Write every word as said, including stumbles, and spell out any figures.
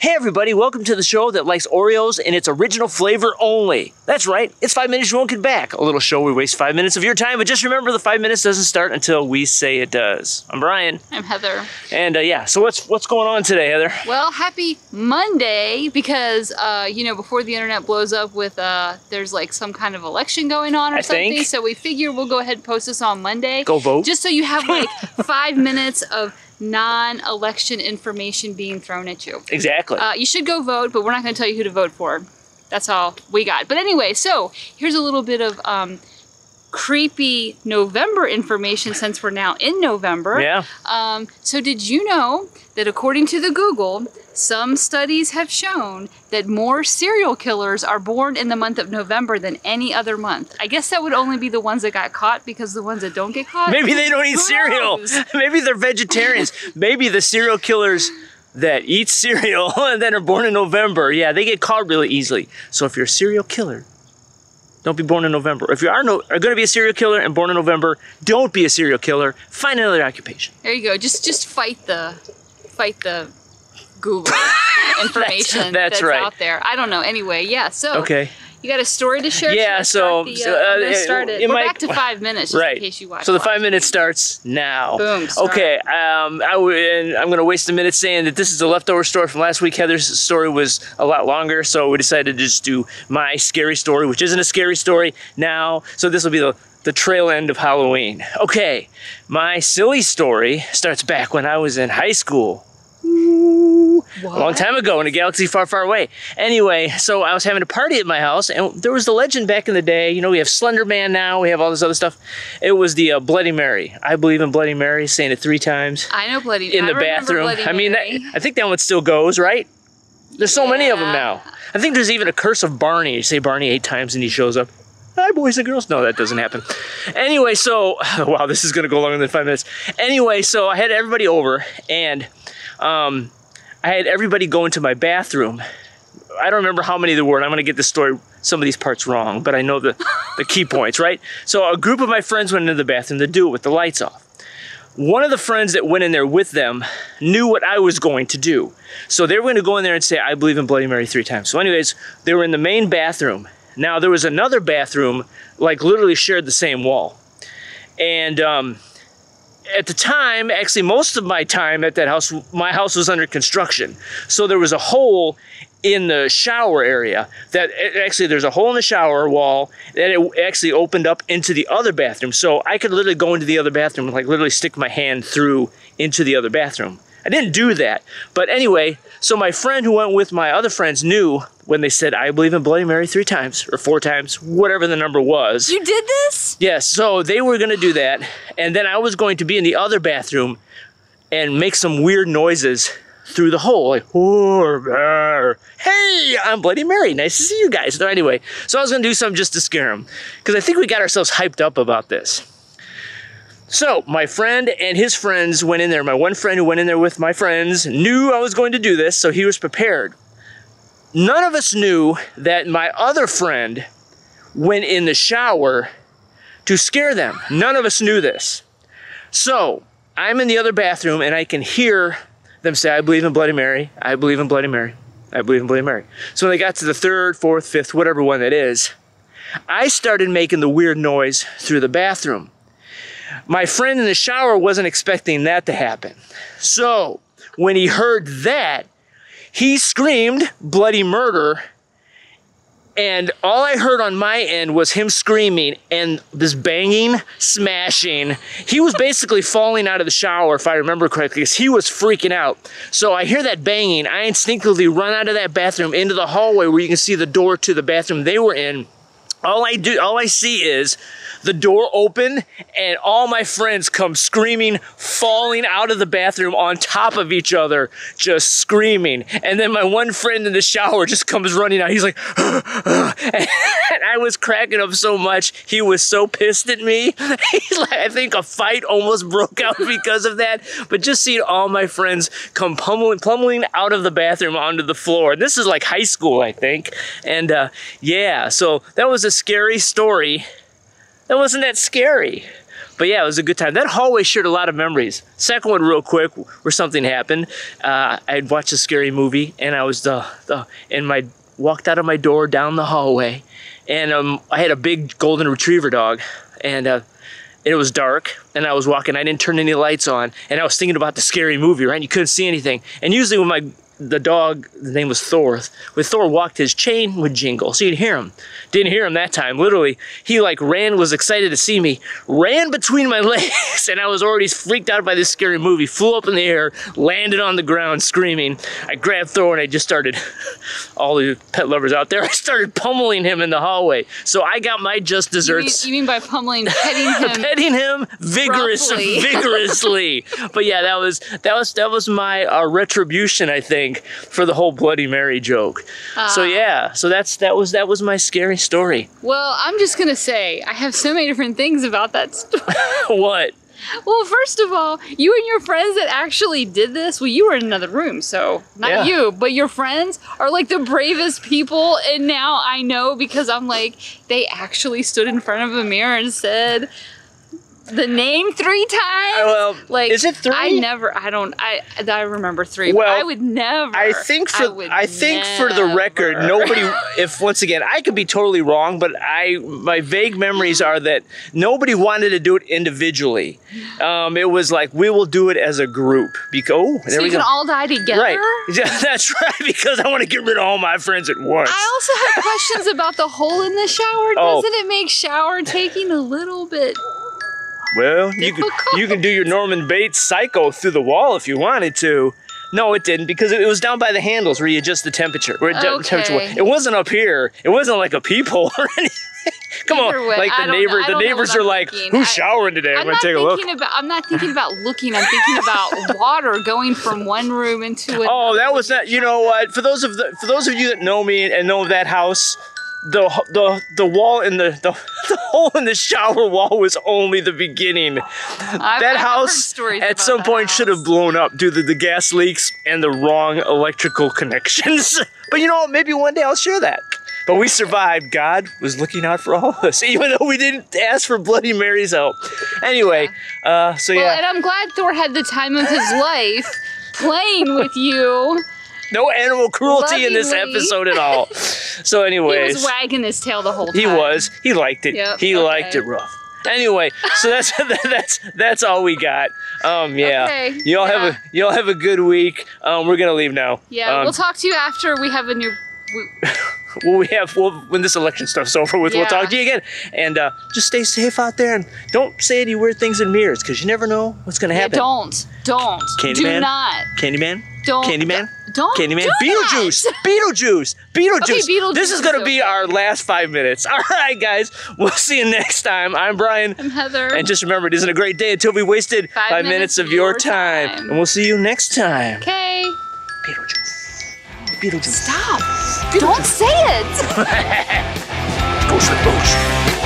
Hey everybody, welcome to the show that likes Oreos in its original flavor only. That's right, it's five minutes you won't get back. A little show where we waste five minutes of your time, but just remember the five minutes doesn't start until we say it does. I'm Brian. I'm Heather. And uh, yeah, so what's what's going on today, Heather? Well, happy Monday, because, uh, you know, before the internet blows up with, uh, there's like some kind of election going on or I something, think. so we figure we'll go ahead and post this on Monday. Go vote. Just so you have like five minutes of non-election information being thrown at you. Exactly. Uh, you should go vote, but we're not going to tell you who to vote for. That's all we got. But anyway, so here's a little bit of um, creepy November information since we're now in November. Yeah. Um, so did you know that according to the Google, some studies have shown that more serial killers are born in the month of November than any other month? I guess that would only be the ones that got caught, because the ones that don't get caught, Maybe they don't eat who cereal. knows? Maybe they're vegetarians. Maybe the serial killers that eat cereal and then are born in November, yeah, they get caught really easily. So if you're a serial killer, don't be born in November. If you are, no, are going to be a serial killer and born in November, don't be a serial killer. Find another occupation. There you go. Just just fight the fight the Google information that's that's, right. out there. I don't know. Anyway, yeah. So Okay. you got a story to share? Yeah, Should I so- start the, so, uh, uh, I'm gonna it- start it. it We're might- back to five minutes, just Right. in case you watch. So the five minutes starts now. Boom, start. Okay. Um, I w- and I'm going to waste a minute saying that this is a leftover story from last week. Heather's story was a lot longer, so we decided to just do my scary story, which isn't a scary story now. So this will be the the trail end of Halloween. Okay. My silly story starts back when I was in high school. What? A long time ago in a galaxy far, far away. Anyway, so I was having a party at my house, and there was the legend back in the day. You know, we have Slender Man now. We have all this other stuff. It was the uh, Bloody Mary. I believe in Bloody Mary, saying it three times I know Bloody in I the remember bathroom. Bloody I mean, that, Mary. I think that one still goes, right? There's so many of them Yeah. now. I think there's even a curse of Barney. You say Barney eight times and he shows up. Hi, boys and girls. No, that doesn't happen. Anyway, so, wow, this is going to go longer than five minutes. Anyway, so I had everybody over, and um, I had everybody go into my bathroom. I don't remember how many there were, and I'm going to get this story, some of these parts wrong, but I know the, the key points, right? So a group of my friends went into the bathroom to do it with the lights off. One of the friends that went in there with them knew what I was going to do. So they were going to go in there and say, I believe in Bloody Mary three times. So anyways, they were in the main bathroom. Now, there was another bathroom, like literally shared the same wall. And um, at the time, actually most of my time at that house, my house was under construction. So there was a hole in the shower area that actually there's a hole in the shower wall that it actually opened up into the other bathroom. So I could literally go into the other bathroom and like literally stick my hand through into the other bathroom. I didn't do that. But anyway, so my friend who went with my other friends knew when they said, I believe in Bloody Mary three times or four times, whatever the number was. You did this? Yes, so they were going to do that. And then I was going to be in the other bathroom and make some weird noises through the hole. Like, oh, hey, I'm Bloody Mary. Nice to see you guys. So anyway, so I was going to do something just to scare them, because I think we got ourselves hyped up about this. So my friend and his friends went in there. My one friend who went in there with my friends knew I was going to do this, so he was prepared. None of us knew that my other friend went in the shower to scare them. None of us knew this. So I'm in the other bathroom and I can hear them say, I believe in Bloody Mary. I believe in Bloody Mary. I believe in Bloody Mary. So when they got to the third, fourth, fifth, whatever one that is, I started making the weird noise through the bathroom. My friend in the shower wasn't expecting that to happen. So when he heard that, he screamed bloody murder, and all I heard on my end was him screaming and this banging, smashing. He was basically falling out of the shower, if I remember correctly, because he was freaking out. So I hear that banging. I instinctively run out of that bathroom into the hallway where you can see the door to the bathroom they were in. All I do, all I see is the door open and all my friends come screaming, falling out of the bathroom on top of each other, just screaming. And then my one friend in the shower just comes running out. He's like, and I was cracking up so much. He was so pissed at me. He's like, I think a fight almost broke out because of that. But just seeing all my friends come pummeling, pummeling out of the bathroom onto the floor. This is like high school, I think. And uh, yeah, so that was a scary story. That wasn't that scary. but yeah, it was a good time. That hallway shared a lot of memories. Second one, real quick, where something happened. Uh, I had watched a scary movie, and I was the, the in my walked out of my door down the hallway, and um, I had a big golden retriever dog, and uh, it was dark, and I was walking. I didn't turn any lights on, and I was thinking about the scary movie, right? And you couldn't see anything. And usually when my the dog, the name was Thor. When Thor walked, his chain would jingle, so you'd hear him. Didn't hear him that time. Literally, he like ran, was excited to see me, ran between my legs, and I was already freaked out by this scary movie. Flew up in the air, landed on the ground, screaming. I grabbed Thor and I just started, all the pet lovers out there, I started pummeling him in the hallway. So I got my just desserts. You mean, you mean by pummeling, petting him? Petting him vigorously, vigorously. But yeah, that was that was that was my uh, retribution, I think, for the whole Bloody Mary joke. Uh, so yeah, so that's that was that was my scary story. Well, I'm just gonna say I have so many different things about that story. What? Well, first of all, you and your friends that actually did this, well, you were in another room, so not Yeah. you, but your friends are like the bravest people. And now I know because I'm like, they actually stood in front of a mirror and said the name three times. Well, like, is it three? I never, I don't, I I remember three, but Well, I would never. I think for I, I, would think for the record, never. nobody. If once again, I could be totally wrong, but I my vague memories are that nobody wanted to do it individually. Um, it was like we will do it as a group. Because oh, there So we you go. can all die together? Right. Yeah, that's right. Because I want to get rid of all my friends at once. I also have questions about the hole in the shower. Oh. Doesn't it make shower taking a little bit? Well, you could you can do your Norman Bates psycho through the wall if you wanted to. No, it didn't, because it was down by the handles where you adjust the temperature. Where it de- Okay. temperature was. It wasn't up here. It wasn't like a peephole or anything. Come Either on, way, like I the don't neighbor. know- I The don't know neighbors what are I'm like, thinking. "Who's I- showering today?" I'm, I'm gonna not take a look. thinking about. I'm not thinking about looking. I'm thinking about water going from one room into another. Oh, that was not. You know what? For those of the for those of you that know me and know that house, the the the wall in the the, the hole in the shower wall was only the beginning. I've, that I've heard house stories at about some that point should house. have blown up due to the gas leaks and the wrong electrical connections. But you know what? Maybe one day I'll share that. But we survived. God was looking out for all of us, even though we didn't ask for Bloody Mary's help. Anyway, uh, so Well, yeah. and I'm glad Thor had the time of his life playing with you. No animal cruelty in this Lovingly. episode at all. So He anyways. was wagging his tail the whole time. He was. He liked it. Yep, he okay. liked it rough. Anyway, so that's that's that's all we got. Um, yeah. Okay, Y'all yeah. have a y'all have a good week. Um, we're gonna leave now. Yeah, Um, we'll talk to you after we have a new. We, well, we have well, when this election stuff's over with, we'll Yeah. talk to you again. And uh, just stay safe out there and don't say any weird things in mirrors because you never know what's gonna yeah, happen. don't, don't, Candyman? do not, Candyman. don't, Candyman. don't, Candyman. do Beetlejuice. that. Beetlejuice. Beetlejuice. Okay, Beetlejuice This is gonna is be okay. our last five minutes. All right, guys. We'll see you next time. I'm Brian. I'm Heather. And just remember, it isn't a great day until we wasted five, Five minutes, minutes of of your your time. time. And we'll see you next time. Okay. Beetlejuice. Beetlejuice. Stop. Don't say it. Ghost with Booch.